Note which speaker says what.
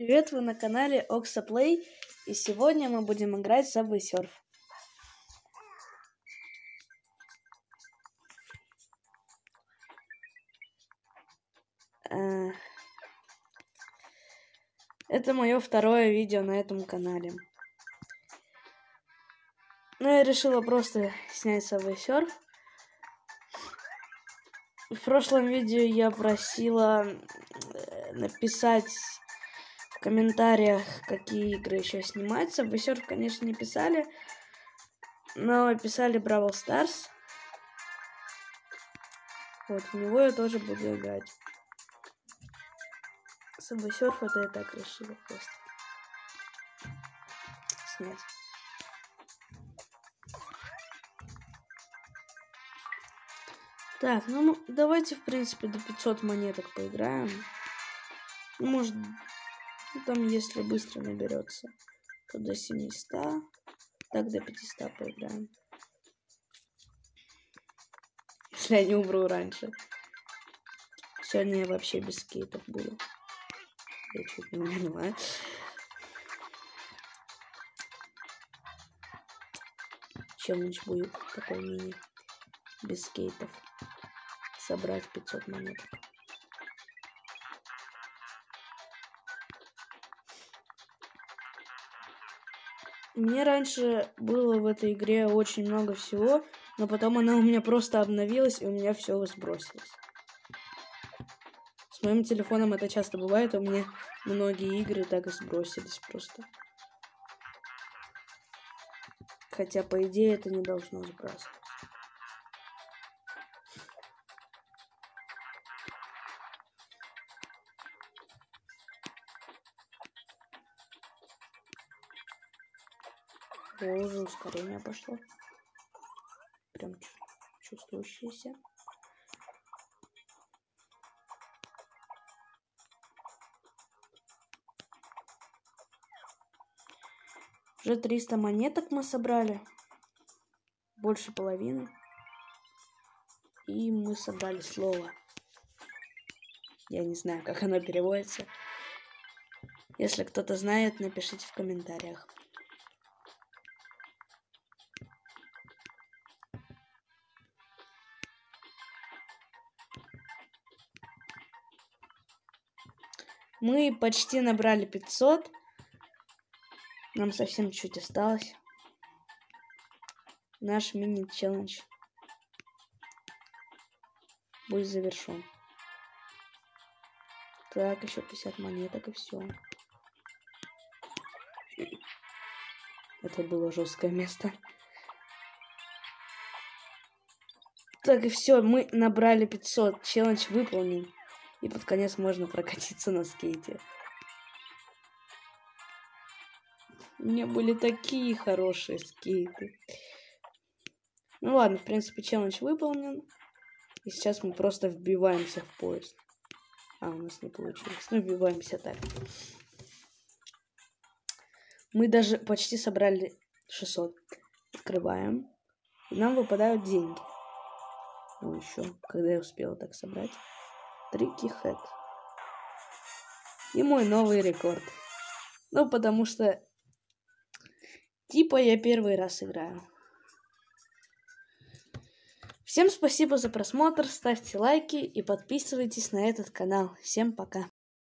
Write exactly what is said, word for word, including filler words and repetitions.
Speaker 1: Привет, вы на канале Оксаплей, и сегодня мы будем играть в Subway Surf. Это мое второе видео на этом канале. Но я решила просто снять Subway Surf. В прошлом видео я просила написать в комментариях, какие игры еще снимать. Subway Surf, конечно, не писали, но писали Brawl Stars. Вот, в него я тоже буду играть. Subway Surf это я так решила просто снять. Так, ну давайте, в принципе, до пятисот монеток поиграем. Ну, может, ну, там, если быстро наберется, то до семисот. Так, до пятисот поиграем. Если я не умру раньше. Сегодня я вообще без скейтов буду. Я чуть не умерла. Челлендж будет такой мини. Без скейтов. Собрать пятьсот монеток. Мне раньше было в этой игре очень много всего, но потом она у меня просто обновилась, и у меня все сбросилось. С моим телефоном это часто бывает, у меня многие игры так и сбросились просто. Хотя, по идее, это не должно сбрасываться. О, уже ускорение пошло. Прям чувствующееся. Уже триста монеток мы собрали. Больше половины. И мы собрали слово. Я не знаю, как оно переводится. Если кто-то знает, напишите в комментариях. Мы почти набрали пятьсот. Нам совсем чуть осталось. Наш мини-челлендж будет завершен. Так, еще пятьдесят монеток и все. Это было жесткое место. Так, и все, мы набрали пятьсот. Челлендж выполнен. И под конец можно прокатиться на скейте. У меня были такие хорошие скейты. Ну ладно, в принципе, челлендж выполнен. И сейчас мы просто вбиваемся в поезд. А, у нас не получилось. Ну, вбиваемся так. Мы даже почти собрали шестьсот. Открываем. И нам выпадают деньги. Ну, еще, когда я успела так собрать. Трики хэт. И мой новый рекорд. Ну, потому что типа я первый раз играю. Всем спасибо за просмотр, ставьте лайки и подписывайтесь на этот канал. Всем пока.